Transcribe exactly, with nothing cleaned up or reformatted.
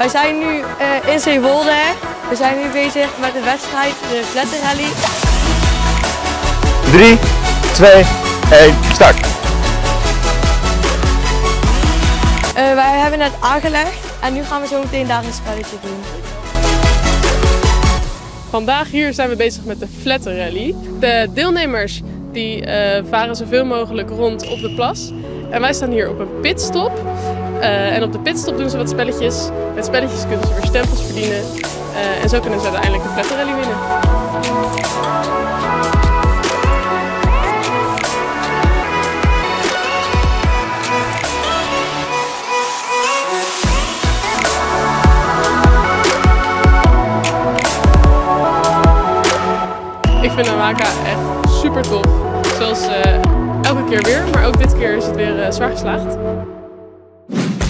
Wij zijn nu uh, in Zeewolde. We zijn nu bezig met de wedstrijd, de Flatterrally. drie, twee, één, start! Uh, wij hebben net aangelegd en nu gaan we zo meteen daar een spelletje doen. Vandaag hier zijn we bezig met de Flatterrally. De deelnemers die uh, varen zoveel mogelijk rond op de plas. En wij staan hier op een pitstop. Uh, en op de pitstop doen ze wat spelletjes. Met spelletjes kunnen ze weer stempels verdienen. Uh, en zo kunnen ze uiteindelijk de Flatterrally winnen. Ik vind Namaka echt super tof. Zoals uh, elke keer weer, maar ook dit keer is het weer uh, zwaar geslaagd.